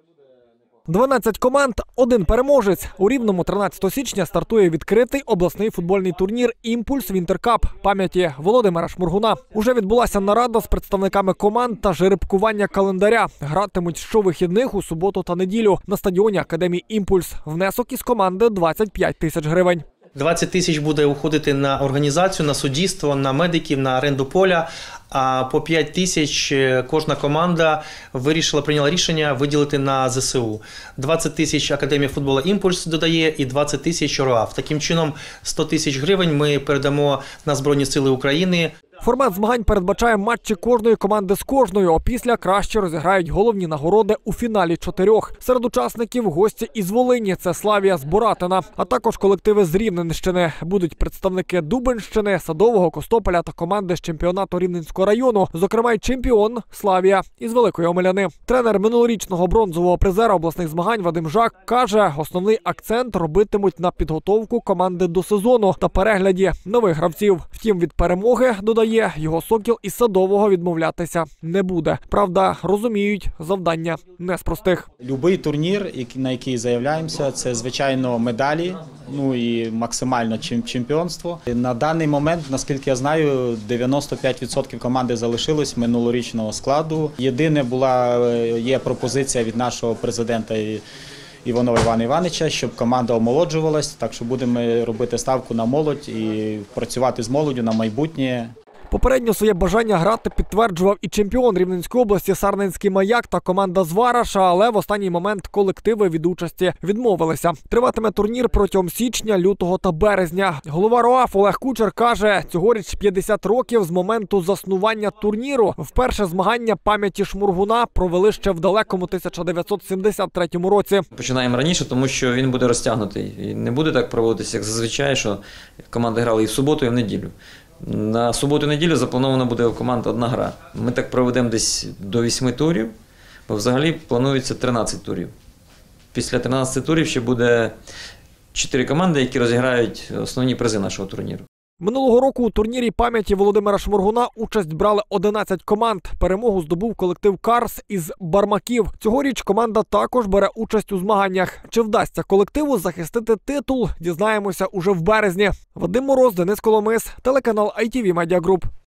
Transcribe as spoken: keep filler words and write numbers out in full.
дванадцять команд, один переможець. У Рівному тринадцятого січня стартує відкритий обласний футбольний турнір «Імпульс Вінтеркап» пам'яті Володимира Шморгуна. Уже відбулася нарада з представниками команд та жеребкування календаря. Гратимуть щовихідних у суботу та неділю на стадіоні Академії «Імпульс». Внесок із команди – двадцять п'ять тисяч гривень. двадцять тисяч буде уходити на організацію, на суддівство, на медиків, на оренду поля, а по п'ять тисяч кожна команда вирішила, прийняла рішення виділити на зе се у. двадцять тисяч Академія футболу «Імпульс» додає і двадцять тисяч РОАФ. Таким чином сто тисяч гривень ми передамо на Збройні Сили України. Формат змагань передбачає матчі кожної команди з кожною. Опісля краще розіграють головні нагороди у фіналі чотирьох. Серед учасників гості із Волині – це Славія з Боратина, а також колективи з Рівненщини. Будуть представники Дубенщини, Садового, Костополя та команди з чемпіонату Рівненського району, зокрема й чемпіон Славія із Великої Омеляни. Тренер минулорічного бронзового призера обласних змагань Вадим Жак каже, основний акцент робитимуть на підготовку команди до сезону та перегляді нових гравців. Втім, від перемоги, додає, його Сокіл із Садового відмовлятися не буде. Правда, розуміють, завдання не з простих. Любий турнір, на який заявляємося, це, звичайно, медалі, ну і максимально чемпіонство. На даний момент, наскільки я знаю, дев'яносто п'ять відсотків команди залишилось минулорічного складу. Єдине була, є пропозиція від нашого президента Іванова Івана Івановича, щоб команда омолоджувалась, так що будемо робити ставку на молодь і працювати з молоддю на майбутнє. Попередньо своє бажання грати підтверджував і чемпіон Рівненської області Сарненський Маяк та команда з Вараша, але в останній момент колективи від участі відмовилися. Триватиме турнір протягом січня, лютого та березня. Голова РОАФ Олег Кучер каже, цьогоріч п'ятдесят років з моменту заснування турніру. Вперше змагання пам'яті Шморгуна провели ще в далекому тисяча дев'ятсот сімдесят третьому році. Починаємо раніше, тому що він буде розтягнутий. І не буде так проводитися, як зазвичай, що команди грали і в суботу, і в неділю. На суботу-неділю запланована буде у команди одна гра. Ми так проведемо десь до восьми турів, бо взагалі планується тринадцять турів. Після тринадцяти турів ще буде чотири команди, які розіграють основні призи нашого турніру. Минулого року у турнірі пам'яті Володимира Шморгуна участь брали одинадцять команд. Перемогу здобув колектив «Карс» із Бармаків. Цьогоріч команда також бере участь у змаганнях. Чи вдасться колективу захистити титул, дізнаємося уже в березні. Вадим Мороз, Денис Коломис, телеканал ай ті ві Медіа Груп.